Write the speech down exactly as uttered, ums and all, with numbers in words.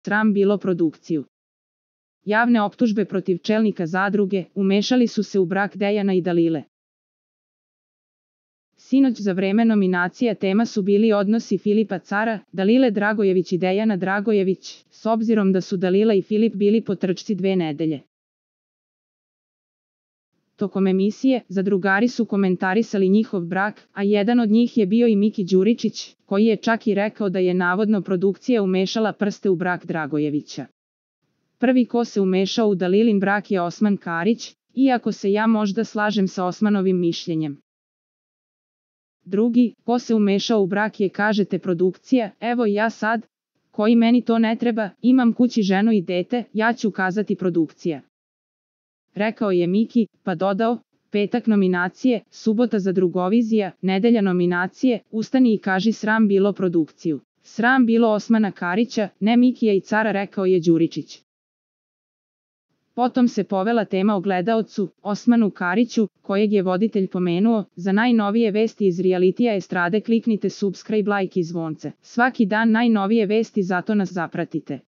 sram bilo produkciju. Javne optužbe protiv čelnika zadruge, umešali su se u brak Dejana i Dalile. Sinoć za vreme nominacija tema su bili odnosi Filipa Cara, Dalile Dragojević i Dejana Dragojević, s obzirom da su Dalila i Filip bili po trčci dve nedelje. Tokom emisije, zadrugari su komentarisali njihov brak, a jedan od njih je bio i Miki Đuričić, koji je čak i rekao da je navodno produkcija umešala prste u brak Dragojevića. Prvi ko se umešao u Dalilin brak je Osman Karić, iako se ja možda slažem sa Osmanovim mišljenjem. Drugi, ko se umešao u brak je, kažete, produkcija, evo ja sad, koji meni to ne treba, imam kući ženu i dete, ja ću kazati produkcija. Rekao je Miki, pa dodao, petak nominacije, subota zadrugovizija, nedelja nominacije, ustani i kaži sram bilo produkciju. Sram bilo Osmana Karića, ne Mikija i Cara, rekao je Đuričić. Potom se povela tema o gledaocu, Osmanu Kariću, kojeg je voditelj pomenuo. Za najnovije vesti iz realitija estrade kliknite subscribe, like i zvonce. Svaki dan najnovije vesti, zato nas zapratite.